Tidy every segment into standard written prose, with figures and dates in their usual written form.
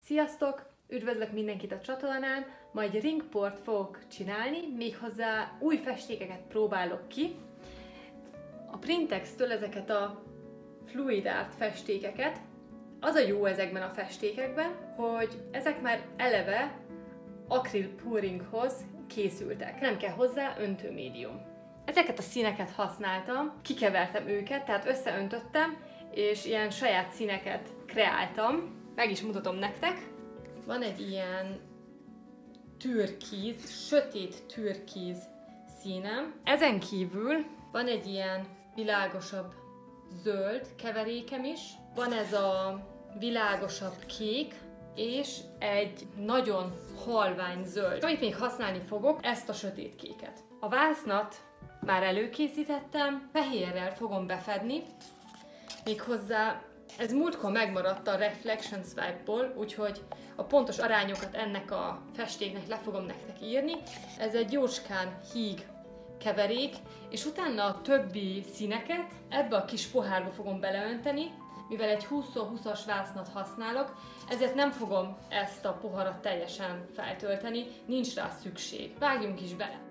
Sziasztok! Üdvözlök mindenkit a csatornán, ma egy ringport fogok csinálni, méghozzá új festékeket próbálok ki. A Printex-től ezeket a fluid art festékeket. Az a jó ezekben a festékekben, hogy ezek már eleve akril pouringhoz készültek. Nem kell hozzá öntőmédium. Ezeket a színeket használtam, kikevertem őket, tehát összeöntöttem, és ilyen saját színeket kreáltam. Meg is mutatom nektek. Van egy ilyen türkíz, sötét türkíz színem. Ezen kívül van egy ilyen világosabb zöld keverékem is. Van ez a világosabb kék, és egy nagyon halvány zöld. Amit még használni fogok, ezt a sötét kéket. A vásznat már előkészítettem, fehérrel fogom befedni, méghozzá ez múltkor megmaradt a Reflection Swipe-ból, úgyhogy a pontos arányokat ennek a festéknek le fogom nektek írni. Ez egy jócskán híg keverék, és utána a többi színeket ebbe a kis pohárba fogom beleönteni, mivel egy 20x20-as vásznat használok, ezért nem fogom ezt a poharat teljesen feltölteni, nincs rá szükség. Vágjunk is bele!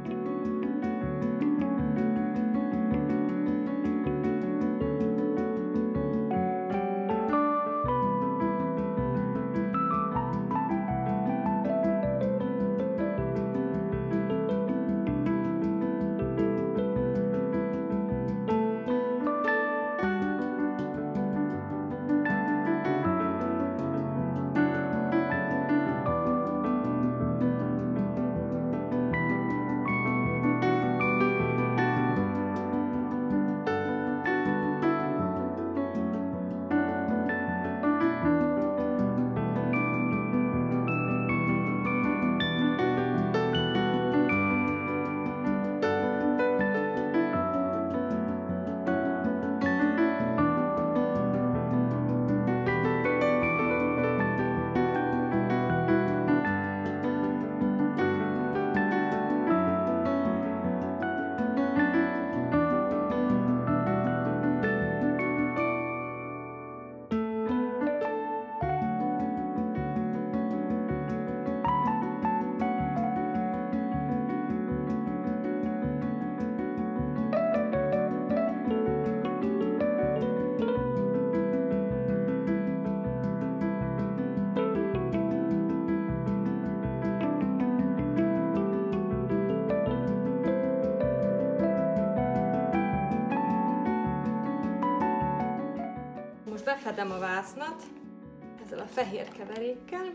Befedem a vásznat ezzel a fehér keverékkel.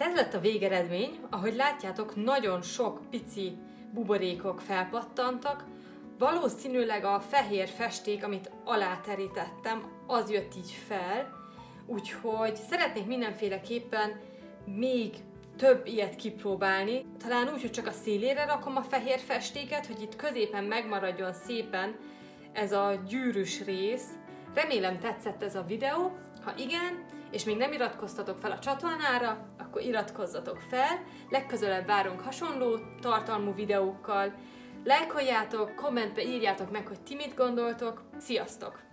ez lett a végeredmény. Ahogy látjátok, nagyon sok pici buborékok felpattantak. Valószínűleg a fehér festék, amit aláterítettem, az jött így fel. Úgyhogy szeretnék mindenféleképpen még több ilyet kipróbálni. Talán úgy, hogy csak a szélére rakom a fehér festéket, hogy itt középen megmaradjon szépen ez a gyűrűs rész. Remélem tetszett ez a videó. Ha igen, és még nem iratkoztatok fel a csatornára, akkor iratkozzatok fel. Legközelebb várunk hasonló tartalmú videókkal. Lájkoljátok, kommentbe írjátok meg, hogy ti mit gondoltok. Sziasztok!